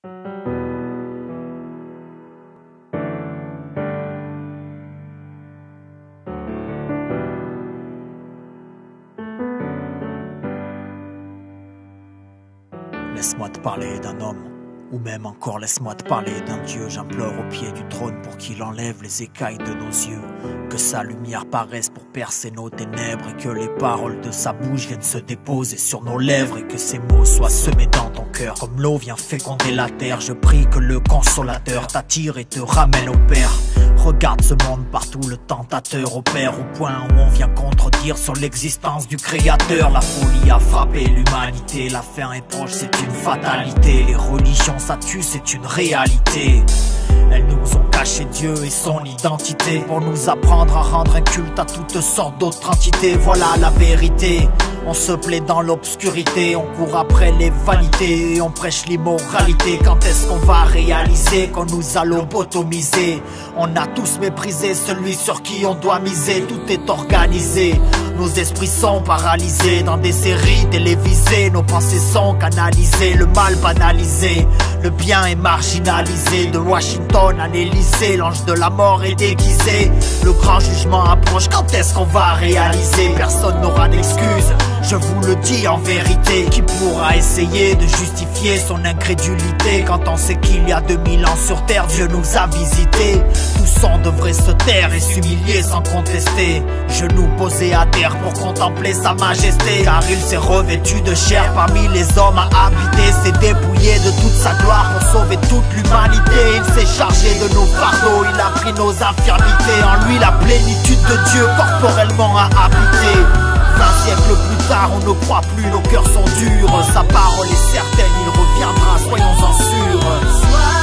Laisse-moi te parler d'un homme, ou même encore laisse-moi te parler d'un Dieu. J'implore au pied du trône pour qu'il enlève les écailles de nos yeux, que sa lumière paraisse pour percer nos ténèbres, et que les paroles de sa bouche viennent se déposer sur nos lèvres, et que ces mots soient semés dans ton cœur. Comme l'eau vient féconder la terre, je prie que le consolateur t'attire et te ramène au Père. Regarde ce monde partout, le tentateur opère, au point où on vient contredire sur l'existence du Créateur. La folie a frappé l'humanité, la fin est proche, c'est une fatalité. Les religions ça tue, c'est une réalité. Elles nous ont caché Dieu et son identité, pour nous apprendre à rendre un culte à toutes sortes d'autres entités. Voilà la vérité. On se plaît dans l'obscurité, on court après les vanités et on prêche l'immoralité. Quand est-ce qu'on va réaliser qu'on nous a lobotomisé? On a tous méprisé celui sur qui on doit miser. Tout est organisé, nos esprits sont paralysés dans des séries télévisées. Nos pensées sont canalisées, le mal banalisé, le bien est marginalisé. De Washington à l'Élysée, l'ange de la mort est déguisé. Le grand jugement approche, quand est-ce qu'on va réaliser? Personne n'aura d'excuses, je vous le dis en vérité. Qui pourra essayer de justifier son incrédulité quand on sait qu'il y a 2000 ans sur terre Dieu nous a visités? Tous on devrait se taire et s'humilier sans contester, genoux posés à terre pour contempler sa majesté. Car il s'est revêtu de chair parmi les hommes à habiter, s'est dépouillé de toute sa gloire pour sauver toute l'humanité. Il s'est chargé de nos fardeaux, il a pris nos infirmités. En lui la plénitude de Dieu corporellement a habité. 20 siècles plus tard, on ne croit plus, nos cœurs sont durs. Sa parole est certaine, il reviendra, soyons-en sûrs.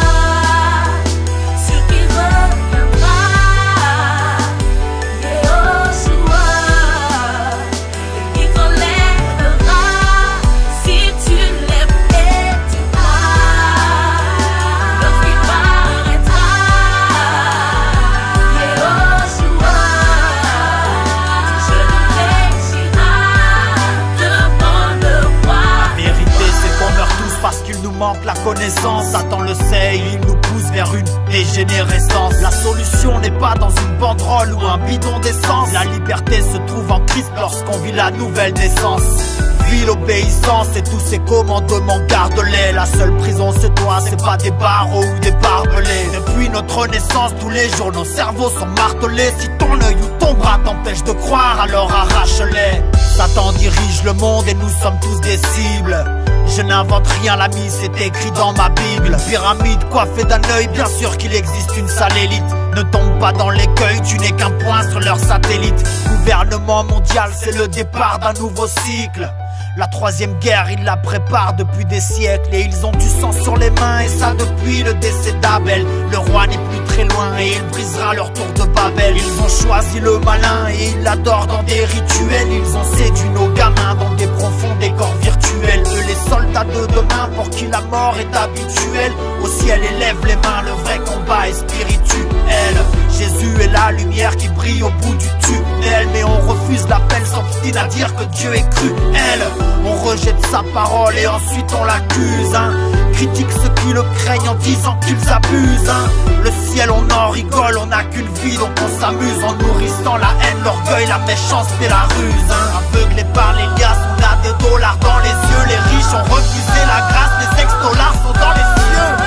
La connaissance, Satan le sait, il nous pousse vers une dégénérescence. La solution n'est pas dans une banderole ou un bidon d'essence. La liberté se trouve en Christ lorsqu'on vit la nouvelle naissance. Vie l'obéissance et tous ces commandements garde-les. La seule prison c'est toi, c'est pas des barreaux ou des barbelés. Depuis notre naissance, tous les jours nos cerveaux sont martelés. Si ton œil ou ton bras t'empêche de croire, alors arrache-les. Satan dirige le monde et nous sommes tous des cibles. Je n'invente rien, l'ami, c'est écrit dans ma Bible. Pyramide coiffée d'un œil, bien sûr qu'il existe une sale élite. Ne tombe pas dans l'écueil, tu n'es qu'un point sur leur satellite. Gouvernement mondial, c'est le départ d'un nouveau cycle. La troisième guerre, ils la préparent depuis des siècles. Et ils ont du sang sur les mains, et ça depuis le décès d'Abel. Le roi n'est plus très loin, et il brisera leur tour de Babel. Ils ont choisi le malin, et ils l'adorent dans des rituels. Ils ont séduit nos gamins dans des profonds décors virtuels. Eux les soldats de demain, pour qui la mort est habituelle. Au ciel élève les mains, le vrai combat est spirituel. Jésus est la lumière qui brille au bout du tunnel. Mais on refuse l'appel, s'obstine à dire que Dieu est cruel. On rejette sa parole et ensuite on l'accuse, hein. Critique ceux qui le craignent en disant qu'ils abusent, hein. Le ciel on en rigole, on n'a qu'une vie donc on s'amuse en nourrissant la haine, l'orgueil, la méchanceté, la ruse, hein. Aveuglés par les liasses, on a des dollars dans les yeux. Les riches ont refusé la grâce, les ex-dollars sont dans les cieux.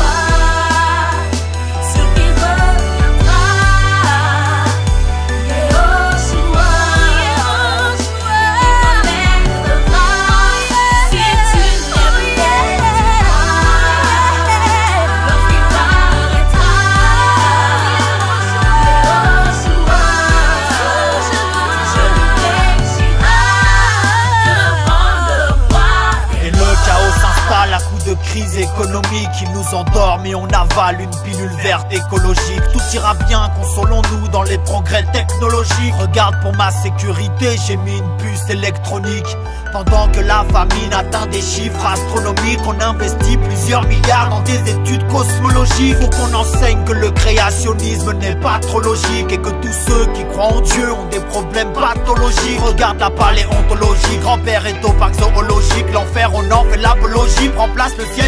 Crise économique, ils nous endorment et on avale une pilule verte écologique. Tout ira bien, consolons-nous dans les progrès technologiques. Regarde pour ma sécurité, j'ai mis une puce électronique. Pendant que la famine atteint des chiffres astronomiques, on investit plusieurs milliards dans des études cosmologiques. Faut qu'on enseigne que le créationnisme n'est pas trop logique et que tous ceux qui croient en Dieu ont des problèmes pathologiques. Regarde la paléontologie, grand-père est au parc zoologique. L'enfer on en fait l'apologie, prend place le siège éternel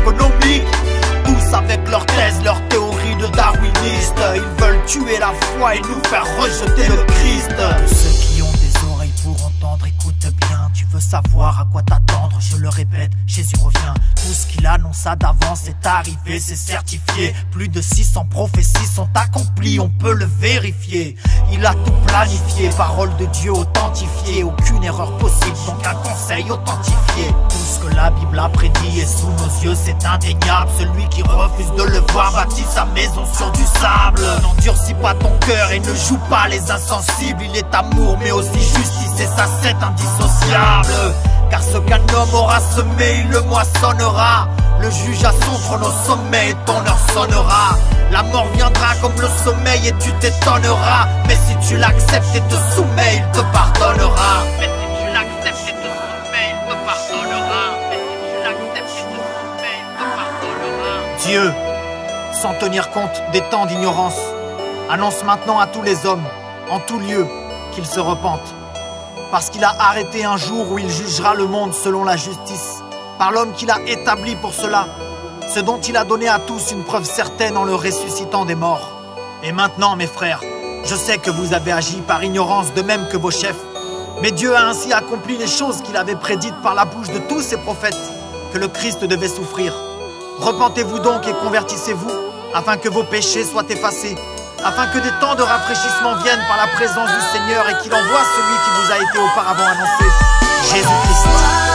économique. Tous avec leurs thèses, leurs théories de darwinistes. Ils veulent tuer la foi et nous faire rejeter le Christ. Tous ceux qui ont des oreilles pour entendre, écoute bien. Tu veux savoir à quoi t'attendre, je le répète, Jésus revient. Tout ce qu'il annonça d'avance est arrivé, c'est certifié. Plus de 600 prophéties sont accomplies, on peut le vérifier. Il a tout planifié, parole de Dieu authentifiée. Aucune erreur possible, donc un conseil authentifié. Tout ce que la Bible a prédit est sous nos yeux, c'est indéniable. Celui qui refuse de le voir bâtit sa maison sur du sable. N'endurcis pas ton cœur et ne joue pas les insensibles. Il est amour mais aussi justice et ça c'est indissociable. Car ce qu'un homme aura semé, il le moissonnera. Le juge à son trône au sommet et ton heure sonnera. La mort viendra comme le sommeil et tu t'étonneras. Mais si tu l'acceptes et te soumets, il te pardonnera. Mais si tu l'acceptes et te soumets, il te pardonnera. Mais si tu l'acceptes et te soumets, il te pardonnera. Dieu, sans tenir compte des temps d'ignorance, annonce maintenant à tous les hommes, en tout lieu, qu'ils se repentent. Parce qu'il a arrêté un jour où il jugera le monde selon la justice, par l'homme qu'il a établi pour cela, ce dont il a donné à tous une preuve certaine en le ressuscitant des morts. Et maintenant, mes frères, je sais que vous avez agi par ignorance de même que vos chefs, mais Dieu a ainsi accompli les choses qu'il avait prédites par la bouche de tous ses prophètes, que le Christ devait souffrir. Repentez-vous donc et convertissez-vous, afin que vos péchés soient effacés, afin que des temps de rafraîchissement viennent par la présence du Seigneur et qu'il envoie celui qui vous a été auparavant annoncé, Jésus-Christ.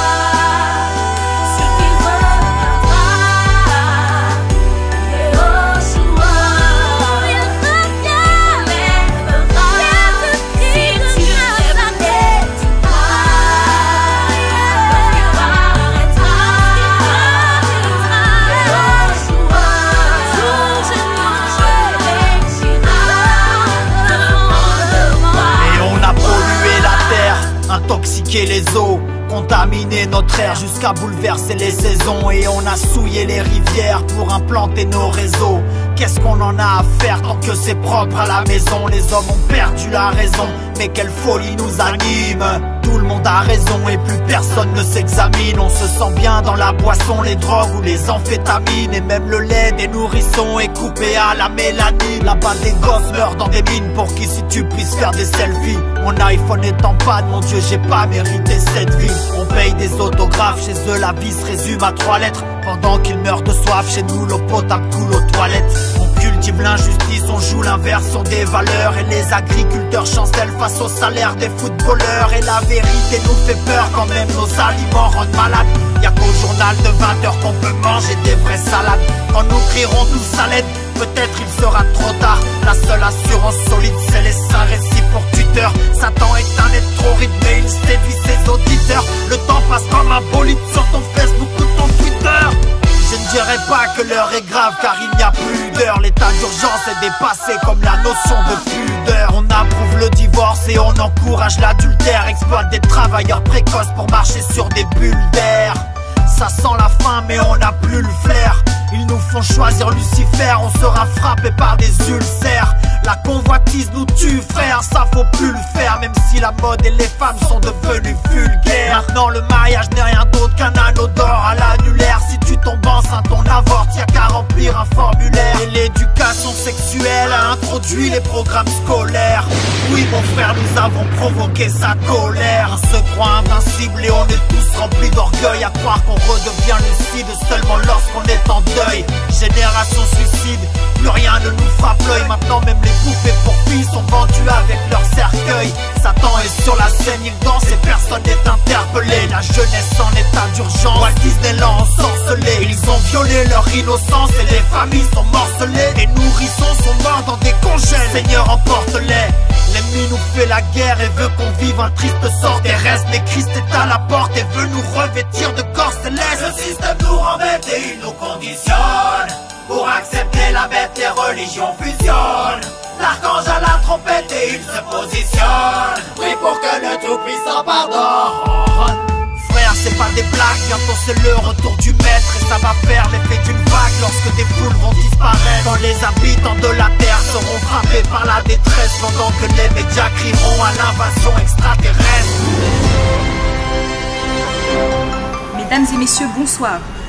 Intoxiquer les eaux, contaminer notre air jusqu'à bouleverser les saisons. Et on a souillé les rivières pour implanter nos réseaux. Qu'est-ce qu'on en a à faire tant que c'est propre à la maison? Les hommes ont perdu la raison, mais quelle folie nous anime. Tout le monde a raison et plus personne ne s'examine. On se sent bien dans la boisson, les drogues ou les amphétamines. Et même le lait des nourrissons est coupé à la mélanine. Là-bas des gosses meurent dans des mines pour qu'ici tu puisses faire des selfies. Mon iPhone est en panne, mon Dieu j'ai pas mérité cette vie. On paye des autographes, chez eux la vie se résume à 3 lettres. Pendant qu'ils meurent de soif, chez nous l'eau potable coule aux toilettes. On cultive l'injustice, on joue l'inversion des valeurs. Et les agriculteurs chancellent face au salaire des footballeurs. Et la vérité nous fait peur quand même nos aliments rendent malades. Y'a qu'au journal de 20h qu'on peut manger des vraies salades. Quand nous crierons tous à l'aide, peut-être il sera trop tard. La seule assurance solide c'est les saints récits pour Twitter. Satan est un être trop rythmé, il séduit ses auditeurs. Le temps passe comme un bolide sur ton Facebook ou ton Twitter. Je ne dirais pas que l'heure est grave car il n'y a plus d'heure. L'état d'urgence est dépassé comme la notion de pudeur. On approuve le divorce et on encourage l'adultère. Exploite des travailleurs précoces pour marcher sur des bulles d'air. Ça sent la faim mais on n'a plus le flair. Ils nous font choisir Lucifer, on sera frappé par des ulcères. La convoitise nous tue frère, ça faut plus le faire. Même si la mode et les femmes sont devenues vulgaires. Maintenant le mariage n'est rien d'autre qu'un anneau d'or à l'annulaire. Si tu tombes enceinte on avorte, y'a qu'à remplir un formulaire. Et l'éducation sexuelle a introduit les programmes scolaires. Oui mon frère, nous avons provoqué sa colère. On se croit invincible et on est tous remplis d'orgueil. À croire qu'on redevient lucide seulement lorsqu'on est en deuil. Génération suicide, plus rien ne nous frappe l'œil. Maintenant même les poupées pour filles sont vendues avec leur cercueil. Satan est sur la scène, il danse et personne n'est interpellé. La jeunesse en état d'urgence, Walt Disney l'a ensorcelé. Ils ont violé leur innocence et les familles sont morcelées. Les nourrissons sont morts dans des congèles, Seigneur emporte-les. L'ennemi nous fait la guerre et veut qu'on vive un triste sort terrestre. Mais Christ est à la porte et veut nous revêtir de corps célestes. Le système nous rend bêtes et il nous conditionne. Pour accepter la bête, les religions fusionnent. L'archange à la trompette et il se positionne. Prie pour que le Tout-Puissant pardonne. Frère, c'est pas des blagues, bientôt c'est le retour du maître. Et ça va faire l'effet d'une vague lorsque des foules vont disparaître. Quand les habitants de la terre seront frappés par la détresse. Pendant que les médias crieront à l'invasion extraterrestre. Mesdames et messieurs, bonsoir.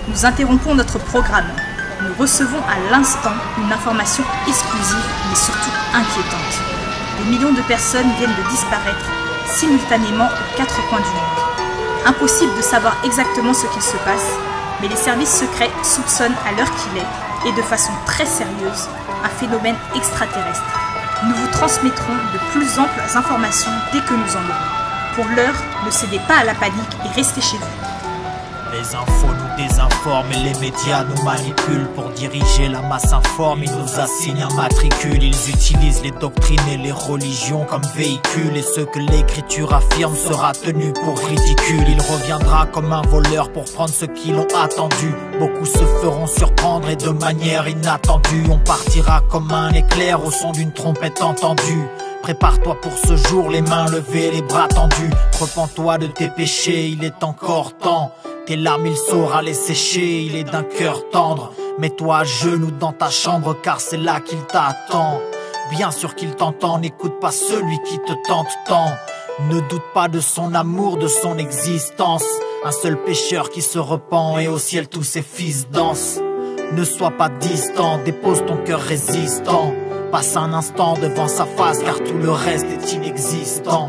Nous interrompons notre programme. Nous recevons à l'instant une information exclusive mais surtout inquiétante. Des millions de personnes viennent de disparaître simultanément aux 4 coins du monde. Impossible de savoir exactement ce qu'il se passe, mais les services secrets soupçonnent à l'heure qu'il est, et de façon très sérieuse, un phénomène extraterrestre. Nous vous transmettrons de plus amples informations dès que nous en aurons. Pour l'heure, ne cédez pas à la panique et restez chez vous. Les infos nous désinforment et les médias nous manipulent. Pour diriger la masse informe, ils nous assignent un matricule. Ils utilisent les doctrines et les religions comme véhicules. Et ce que l'écriture affirme sera tenu pour ridicule. Il reviendra comme un voleur pour prendre ceux qui l'ont attendu. Beaucoup se feront surprendre et de manière inattendue. On partira comme un éclair au son d'une trompette entendue. Prépare-toi pour ce jour, les mains levées, les bras tendus. Repens-toi de tes péchés, il est encore temps. Tes larmes il saura les sécher, il est d'un cœur tendre. Mets-toi à genoux dans ta chambre car c'est là qu'il t'attend. Bien sûr qu'il t'entend, n'écoute pas celui qui te tente tant. Ne doute pas de son amour, de son existence. Un seul pécheur qui se repent et au ciel tous ses fils dansent. Ne sois pas distant, dépose ton cœur résistant. Passe un instant devant sa face car tout le reste est inexistant.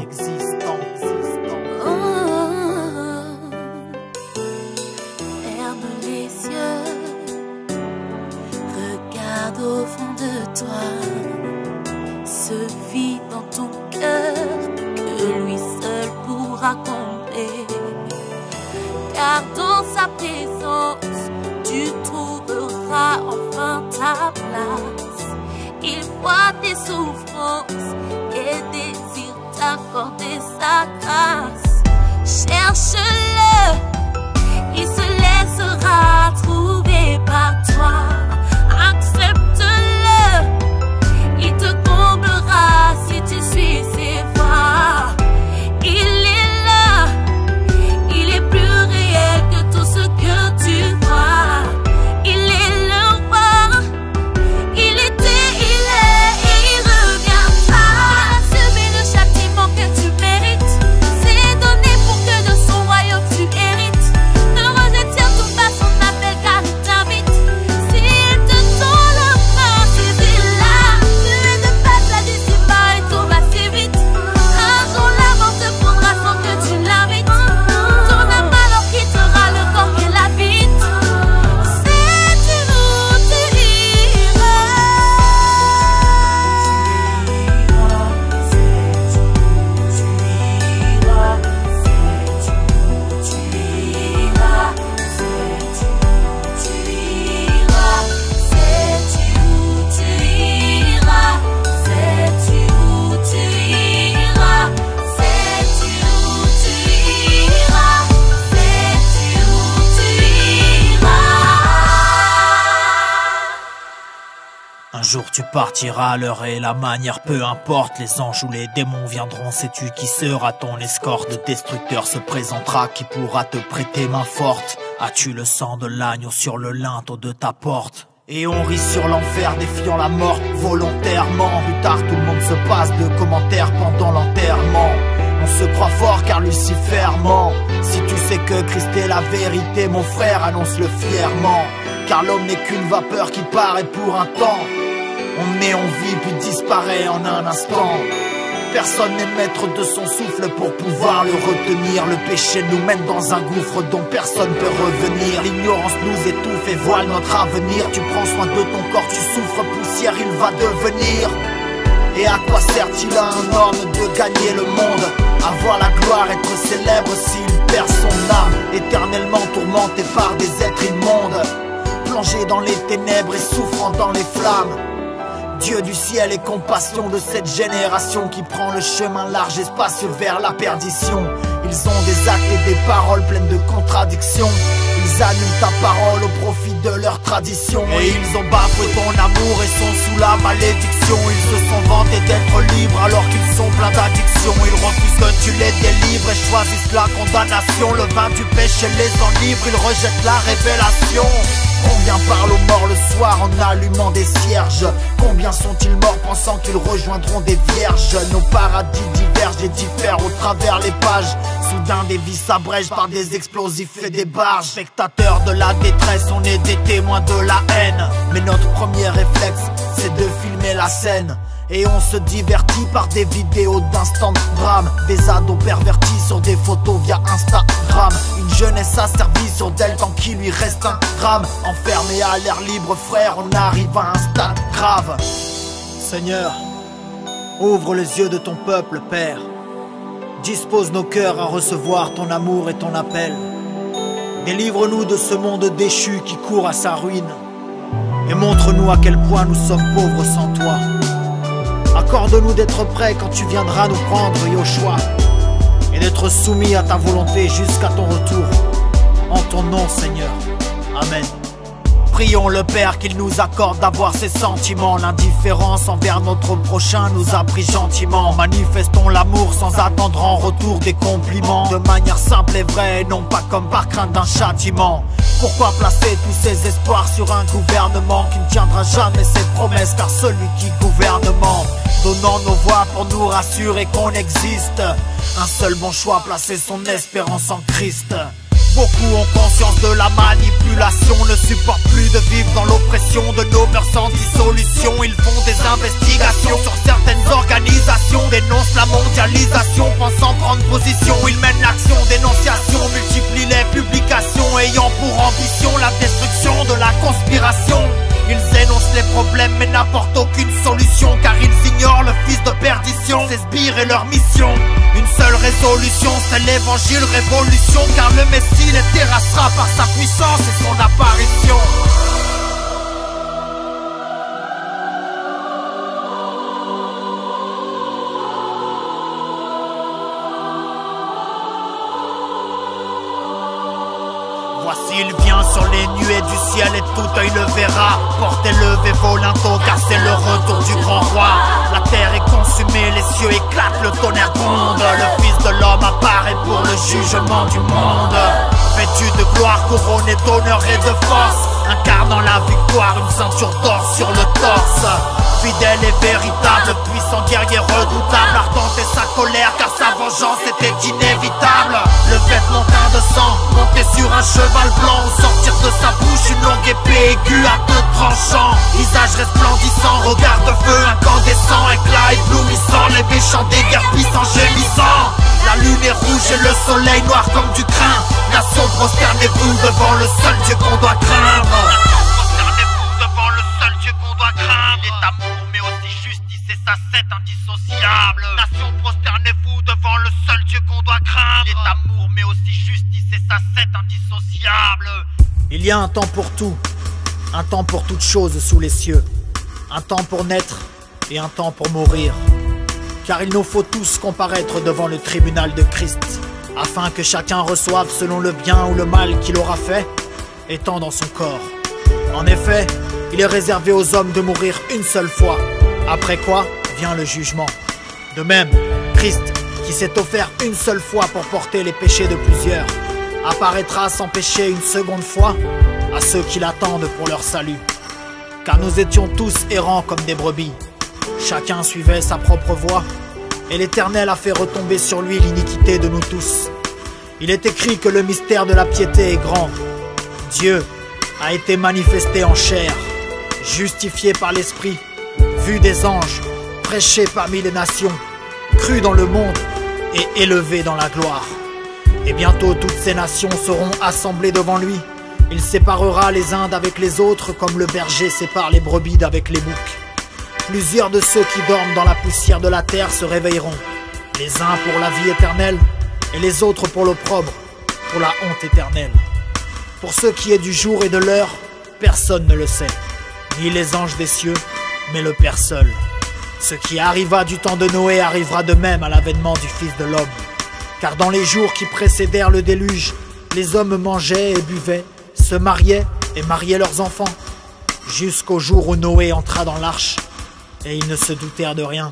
Au fond de toi, se vit dans ton cœur que lui seul pourra combler. Car dans sa présence, tu trouveras enfin ta place. Il voit tes souffrances et désire t'accorder sa grâce. Cherche-le, il se laissera trouver par toi. Accepte-le, il te comblera si tu suis ses voies. Il est là, il est plus réel que tout ce que tu vois. Il est le roi, il était, il est et il reviendra. Subis le châtiment que tu mérites, c'est donné pour que de son royaume tu hérites. Ne retire tout pas son appel car il t'invite. Un jour tu partiras, l'heure et la manière, peu importe. Les anges ou les démons viendront, sais-tu qui sera ton escorte? Le destructeur se présentera, qui pourra te prêter main forte? As-tu le sang de l'agneau sur le linteau de ta porte? Et on rit sur l'enfer, défiant la mort volontairement. Plus tard tout le monde se passe de commentaires pendant l'enterrement. On se croit fort car Lucifer ment. Si tu sais que Christ est la vérité, mon frère, annonce-le fièrement. Car l'homme n'est qu'une vapeur qui paraît pour un temps. On naît, on vit, puis disparaît en un instant. Personne n'est maître de son souffle pour pouvoir le retenir. Le péché nous mène dans un gouffre dont personne peut revenir. L'ignorance nous étouffe et voile notre avenir. Tu prends soin de ton corps, tu souffres, poussière il va devenir. Et à quoi sert-il à un homme de gagner le monde? Avoir la gloire, être célèbre s'il perd son âme. Éternellement tourmenté par des êtres immondes, plongé dans les ténèbres et souffrant dans les flammes. Dieu du ciel et compassion de cette génération qui prend le chemin large et spacieux vers la perdition. Ils ont des actes et des paroles pleines de contradictions. Ils annulent ta parole au profit de leur tradition. Et ils ont bafoué ton amour et sont sous la malédiction. Ils se sont vantés d'être libres alors qu'ils sont pleins d'addiction. Ils refusent que tu les délivres et choisissent la condamnation. Le vin du péché les enivre, ils rejettent la révélation. Combien parlent aux morts le soir en allumant des cierges? Combien sont-ils morts pensant qu'ils rejoindront des vierges? Nos paradis divergent divergent et diffèrent au travers les pages. Soudain des vies s'abrègent par des explosifs et des barges. Spectateurs de la détresse, on est des témoins de la haine. Mais notre premier réflexe, c'est de filmer la scène. Et on se divertit par des vidéos d'instant drame. Des ados pervertis sur des photos via Instagram. Une jeunesse asservie sur d'elle tant qu'il lui reste un drame. Enfermé à l'air libre frère, on arrive à un stade grave. Seigneur, ouvre les yeux de ton peuple, Père. Dispose nos cœurs à recevoir ton amour et ton appel. Délivre-nous de ce monde déchu qui court à sa ruine. Et montre-nous à quel point nous sommes pauvres sans toi. Accorde-nous d'être prêts quand tu viendras nous prendre, Yoshua, et d'être soumis à ta volonté jusqu'à ton retour. En ton nom, Seigneur. Amen. Prions le Père qu'il nous accorde d'avoir ses sentiments. L'indifférence envers notre prochain nous a pris gentiment. Manifestons l'amour sans attendre en retour des compliments. De manière simple et vraie, et non pas comme par crainte d'un châtiment. Pourquoi placer tous ces espoirs sur un gouvernement qui ne tiendra jamais ses promesses? Car celui qui gouvernement, donnant nos voix pour nous rassurer qu'on existe. Un seul bon choix, placer son espérance en Christ. Beaucoup ont conscience de la manipulation, ne supportent plus de vivre dans l'oppression de nos mœurs sans dissolution. Ils font des investigations sur certaines organisations, dénoncent la mondialisation, pensant prendre position. Ils mènent l'action, dénonciation, multiplient les publications, ayant pour ambition la destruction de la conspiration. Ils énoncent les problèmes mais n'apportent aucune solution, car ils ignorent le fils de perdition, ses sbires et leur mission. Une seule résolution, c'est l'évangile révolution, car le Messie les terrassera par sa puissance et son apparition. Voici il vient sur les nuées du ciel et tout œil le verra. Portez levé vos linteaux car c'est le retour du grand roi. La terre est consumée, les cieux éclatent, le tonnerre gronde. Le fils de l'homme apparaît pour le jugement du monde. Vêtu de gloire, couronné d'honneur et de force, incarnant la victoire, une ceinture d'or sur le torse. Fidèle et véritable, puissant guerrier redoutable, ardent et sa colère car sa vengeance était inévitable. Le vêtement teint de sang, monté sur un cheval blanc, où sortir de sa bouche une longue épée aiguë à deux tranchants. Visage resplendissant, regard de feu incandescent, éclat éblouissant, les méchants déguerpissent en gémissant. La lune est rouge et le soleil noir comme du crin. Nation, prosternez-vous devant le seul Dieu qu'on doit craindre. Il est amour mais aussi justice et sa cête indissociable. Nation, prosternez-vous devant le seul Dieu qu'on doit craindre. Il est amour mais aussi justice et sa cête indissociable. Il y a un temps pour tout, un temps pour toute chose sous les cieux, un temps pour naître et un temps pour mourir. Car il nous faut tous comparaître devant le tribunal de Christ, afin que chacun reçoive selon le bien ou le mal qu'il aura fait, étant dans son corps. En effet, il est réservé aux hommes de mourir une seule fois, après quoi vient le jugement. De même, Christ, qui s'est offert une seule fois pour porter les péchés de plusieurs, apparaîtra sans péché une seconde fois à ceux qui l'attendent pour leur salut. Car nous étions tous errants comme des brebis, chacun suivait sa propre voie, et l'Éternel a fait retomber sur lui l'iniquité de nous tous. Il est écrit que le mystère de la piété est grand. Dieu a été manifesté en chair, justifié par l'Esprit, vu des anges, prêché parmi les nations, cru dans le monde et élevé dans la gloire. Et bientôt toutes ces nations seront assemblées devant lui. Il séparera les uns d'avec les autres comme le berger sépare les brebis d'avec les boucs. Plusieurs de ceux qui dorment dans la poussière de la terre se réveilleront, les uns pour la vie éternelle et les autres pour l'opprobre, pour la honte éternelle. Pour ce qui est du jour et de l'heure, personne ne le sait, ni les anges des cieux, mais le Père seul. Ce qui arriva du temps de Noé arrivera de même à l'avènement du Fils de l'homme. Car dans les jours qui précédèrent le déluge, les hommes mangeaient et buvaient, se mariaient et mariaient leurs enfants, jusqu'au jour où Noé entra dans l'arche, et ils ne se doutèrent de rien,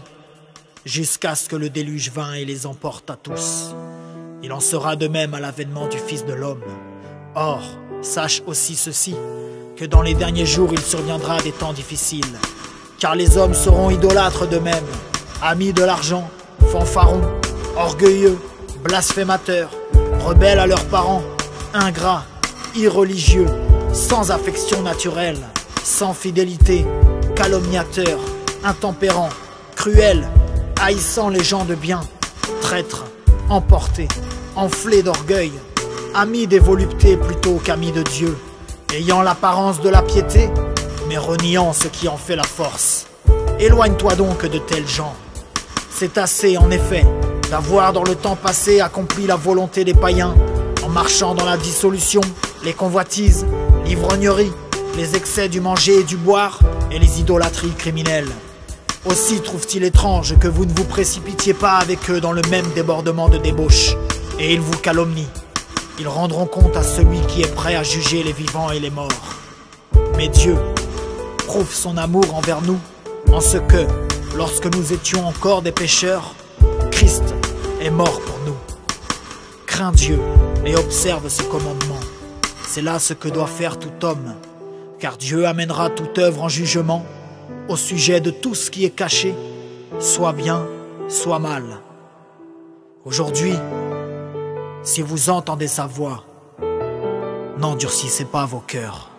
jusqu'à ce que le déluge vînt et les emporte à tous. Il en sera de même à l'avènement du Fils de l'homme. Or, sache aussi ceci, que dans les derniers jours il surviendra des temps difficiles, car les hommes seront idolâtres d'eux-mêmes, amis de l'argent, fanfarons, orgueilleux, blasphémateurs, rebelles à leurs parents, ingrats, irreligieux, sans affection naturelle, sans fidélité, calomniateurs, intempérants, cruels, haïssant les gens de bien, traîtres, emportés, enflés d'orgueil, amis des voluptés plutôt qu'amis de Dieu, ayant l'apparence de la piété, mais reniant ce qui en fait la force. Éloigne-toi donc de tels gens. C'est assez, en effet, d'avoir dans le temps passé accompli la volonté des païens, en marchant dans la dissolution, les convoitises, l'ivrognerie, les excès du manger et du boire, et les idolâtries criminelles. Aussi trouve-t-il étrange que vous ne vous précipitiez pas avec eux dans le même débordement de débauche, et ils vous calomnient. Ils rendront compte à celui qui est prêt à juger les vivants et les morts. Mais Dieu prouve son amour envers nous, en ce que, lorsque nous étions encore des pécheurs, Christ est mort pour nous. Crains Dieu et observe ses commandements. C'est là ce que doit faire tout homme, car Dieu amènera toute œuvre en jugement au sujet de tout ce qui est caché, soit bien, soit mal. Aujourd'hui, si vous entendez sa voix, n'endurcissez pas vos cœurs.